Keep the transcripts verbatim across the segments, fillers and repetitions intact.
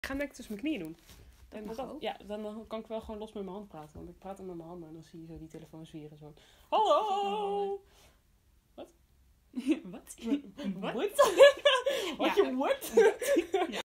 Ik ga denk ik tussen mijn knieën doen. Dat En mag dat, ook. ja, dan kan ik wel gewoon los met mijn hand praten. Want ik praat dan met mijn handen en dan zie je zo die telefoon zwieren. Zo. Hallo! Wat? Wat? Wat? Ja. Wat je wordt? Ja.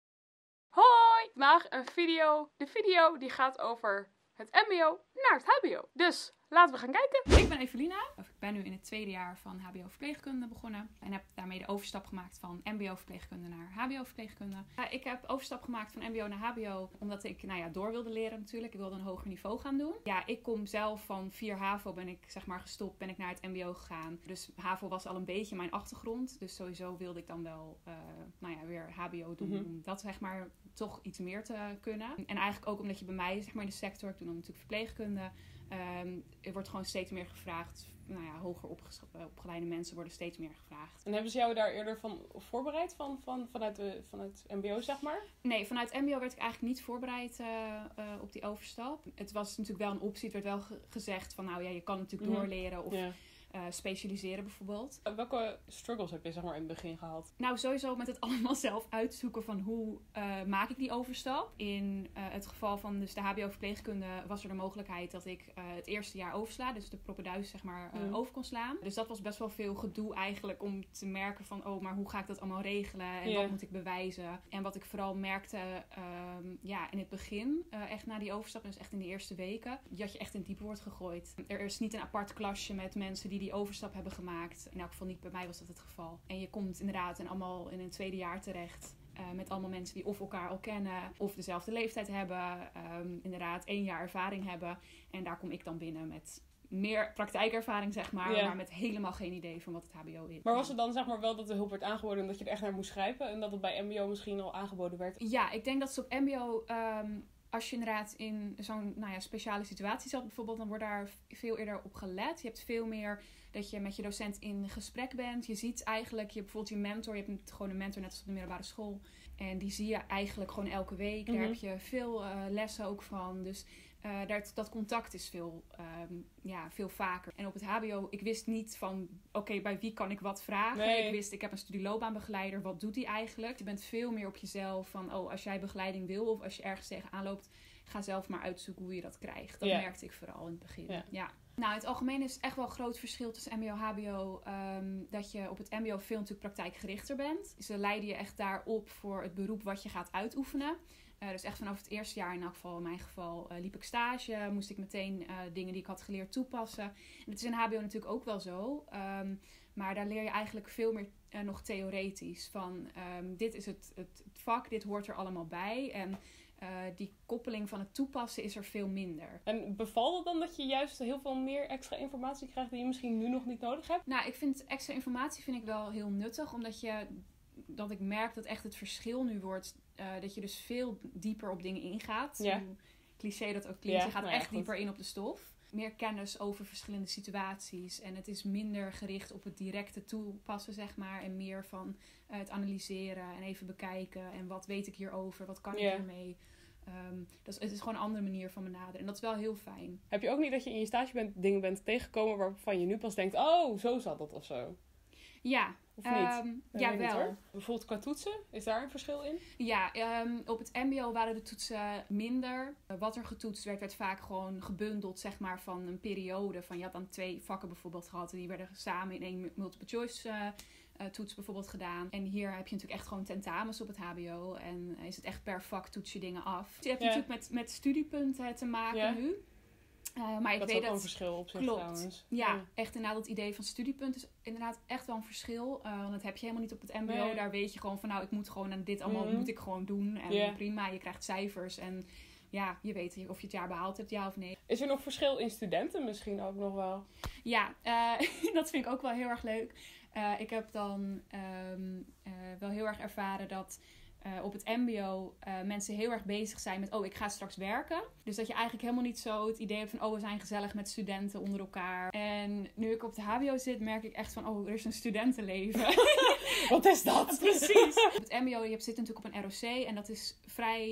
Hoi! Vandaag een video. De video die gaat over het mbo naar het hbo. Dus laten we gaan kijken. Ik ben Evelina. Of ik ben nu in het tweede jaar van hbo-verpleegkunde begonnen. En heb daarmee de overstap gemaakt van mbo-verpleegkunde naar hbo-verpleegkunde. Uh, ik heb overstap gemaakt van mbo naar hbo omdat ik nou ja, door wilde leren natuurlijk. Ik wilde een hoger niveau gaan doen. Ja, ik kom zelf van vier HAVO ben ik zeg maar gestopt. Ben ik naar het mbo gegaan. Dus HAVO was al een beetje mijn achtergrond. Dus sowieso wilde ik dan wel uh, nou ja, weer hbo doen. Mm-hmm. Om dat zeg maar toch iets meer te kunnen. En eigenlijk ook omdat je bij mij zeg maar in de sector, ik doe dan natuurlijk verpleegkunde. Um, er wordt gewoon steeds meer gevraagd. Nou ja, hoger opges- opgeleide mensen worden steeds meer gevraagd. En hebben ze jou daar eerder van voorbereid? Van, van, vanuit, de, vanuit mbo, zeg maar? Nee, vanuit mbo werd ik eigenlijk niet voorbereid uh, uh, op die overstap. Het was natuurlijk wel een optie. Het werd wel ge- gezegd van nou ja, je kan natuurlijk Mm-hmm. doorleren of Ja. uh, specialiseren bijvoorbeeld. Welke struggles heb je zeg maar in het begin gehad? Nou, sowieso met het allemaal zelf uitzoeken van hoe uh, maak ik die overstap. In uh, het geval van dus de hbo-verpleegkunde was er de mogelijkheid dat ik uh, het eerste jaar oversla. Dus de proppenduis zeg maar uh, Mm. over kon slaan. Dus dat was best wel veel gedoe eigenlijk om te merken van oh, maar hoe ga ik dat allemaal regelen? En Ja. wat moet ik bewijzen? En wat ik vooral merkte um, ja, in het begin, uh, echt na die overstap, dus echt in de eerste weken, dat je echt in het diepe wordt gegooid. Er is niet een apart klasje met mensen die die overstap hebben gemaakt. In elk geval niet bij mij was dat het geval. En je komt inderdaad en allemaal in een tweede jaar terecht. Uh, met allemaal mensen die of elkaar al kennen. Of dezelfde leeftijd hebben. Um, inderdaad één jaar ervaring hebben. En daar kom ik dan binnen met meer praktijkervaring zeg maar. Ja. Maar met helemaal geen idee van wat het hbo is. Maar was het dan zeg maar wel dat de hulp werd aangeboden en dat je er echt naar moest grijpen? En dat het bij mbo misschien al aangeboden werd? Ja, ik denk dat ze op mbo... Um, als je inderdaad in zo'n nou ja, speciale situatie zat bijvoorbeeld, dan wordt daar veel eerder op gelet. Je hebt veel meer dat je met je docent in gesprek bent. Je ziet eigenlijk, je hebt bijvoorbeeld je mentor. Je hebt gewoon een mentor net als op de middelbare school. En die zie je eigenlijk gewoon elke week. Mm-hmm. Daar heb je veel uh, lessen ook van. Dus uh, dat, dat contact is veel, um, ja, veel vaker. En op het hbo, ik wist niet van, oké, okay, bij wie kan ik wat vragen? Nee. Ik wist, ik heb een studieloopbaanbegeleider. Wat doet die eigenlijk? Je bent veel meer op jezelf van, oh, als jij begeleiding wil of als je ergens tegenaan loopt, ga zelf maar uitzoeken hoe je dat krijgt. Dat Ja. merkte ik vooral in het begin. Ja. Ja. Nou, in het algemeen is het echt wel een groot verschil tussen mbo en hbo. Um, dat je op het mbo veel natuurlijk praktijkgerichter bent. Ze leiden je echt daarop voor het beroep wat je gaat uitoefenen. Uh, dus echt vanaf het eerste jaar, in elk geval in mijn geval, uh, liep ik stage. Moest ik meteen uh, dingen die ik had geleerd toepassen. En dat is in hbo natuurlijk ook wel zo. Um, maar daar leer je eigenlijk veel meer uh, nog theoretisch. Van um, dit is het, het, het vak, dit hoort er allemaal bij. En Uh, die koppeling van het toepassen is er veel minder. En bevalt het dan dat je juist heel veel meer extra informatie krijgt die je misschien nu nog niet nodig hebt? Nou, ik vind extra informatie vind ik wel heel nuttig. Omdat je, dat ik merk dat echt het verschil nu wordt. Uh, dat je dus veel dieper op dingen ingaat. Ja. Hoe cliché dat ook klinkt. Ja, je gaat nou ja, echt goed. dieper in op de stof. Meer kennis over verschillende situaties. En het is minder gericht op het directe toepassen, zeg maar. En meer van uh, het analyseren en even bekijken. En wat weet ik hierover? Wat kan ik Ja. hiermee? Um, dus het is gewoon een andere manier van benaderen. En dat is wel heel fijn. Heb je ook niet dat je in je stage bent, dingen bent tegengekomen waarvan je nu pas denkt, oh, zo zat dat of zo? Ja. Of niet? Um, Dat ja, weet ik niet, wel. hoor. Bijvoorbeeld qua toetsen, is daar een verschil in? Ja, um, op het mbo waren de toetsen minder. Uh, wat er getoetst werd, werd vaak gewoon gebundeld, zeg maar, van een periode. Van, je had dan twee vakken bijvoorbeeld gehad. Die werden samen in één multiple choice uh, uh, toets bijvoorbeeld gedaan. En hier heb je natuurlijk echt gewoon tentamens op het hbo. En is het echt per vak toets je dingen af. Je hebt Ja. natuurlijk met, met studiepunten te maken Ja. nu. Uh, maar ik dat is weet ook wel dat... een verschil op zich Klopt. trouwens. Ja, echt inderdaad het idee van studiepunt is inderdaad echt wel een verschil. Uh, want dat heb je helemaal niet op het mbo. Nee. Daar weet je gewoon van nou, ik moet gewoon aan dit allemaal Mhm. moet ik gewoon doen. En Ja. prima, je krijgt cijfers en ja, je weet of je het jaar behaald hebt, ja of nee. Is er nog verschil in studenten misschien ook nog wel? Ja, uh, dat vind ik ook wel heel erg leuk. Uh, ik heb dan um, uh, wel heel erg ervaren dat Uh, op het mbo uh, mensen heel erg bezig zijn met, oh, ik ga straks werken. Dus dat je eigenlijk helemaal niet zo het idee hebt van, oh, we zijn gezellig met studenten onder elkaar. En nu ik op het hbo zit, merk ik echt van, oh, er is een studentenleven. Wat is dat? Precies. Op het mbo, je zit natuurlijk op een R O C en dat is vrij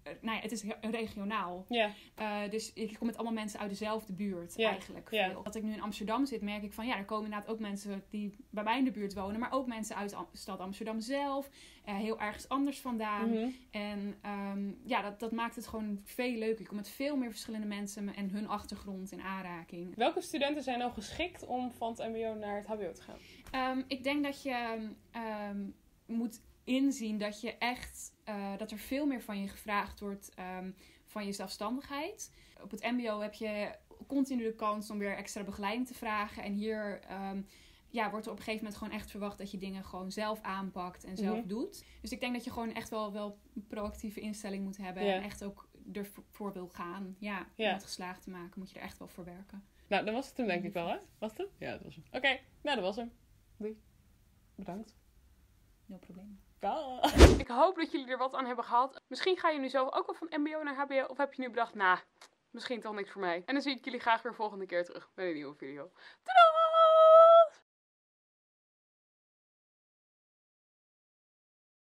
nou ja, het is he- regionaal. Ja. Uh, dus ik kom met allemaal mensen uit dezelfde buurt Ja. eigenlijk. Ja. Veel. Als ik nu in Amsterdam zit, merk ik van ja, er komen inderdaad ook mensen die bij mij in de buurt wonen. Maar ook mensen uit de stad Amsterdam zelf. Uh, heel ergens anders vandaan. Mm-hmm. En um, ja, dat, dat maakt het gewoon veel leuker. Ik kom met veel meer verschillende mensen en hun achtergrond in aanraking. Welke studenten zijn nou geschikt om van het mbo naar het hbo te gaan? Um, ik denk dat je um, moet inzien dat je echt uh, dat er veel meer van je gevraagd wordt um, van je zelfstandigheid. Op het mbo heb je continu de kans om weer extra begeleiding te vragen. En hier um, ja, wordt er op een gegeven moment gewoon echt verwacht dat je dingen gewoon zelf aanpakt en zelf Mm-hmm. doet. Dus ik denk dat je gewoon echt wel, wel een proactieve instelling moet hebben. Ja. En echt ook ervoor wil gaan. Ja, Ja. om het geslaagd te maken moet je er echt wel voor werken. Nou, dat was het hem denk ik wel, hè? Was het hem? Ja, dat was hem. Oké, okay. Nou, dat was hem. Doei. Bedankt. No probleem. Dag. Ik hoop dat jullie er wat aan hebben gehad. Misschien ga je nu zelf ook wel van mbo naar hbo. Of heb je nu bedacht, nou, nah, misschien toch niks voor mij. En dan zie ik jullie graag weer volgende keer terug bij een nieuwe video. Doei!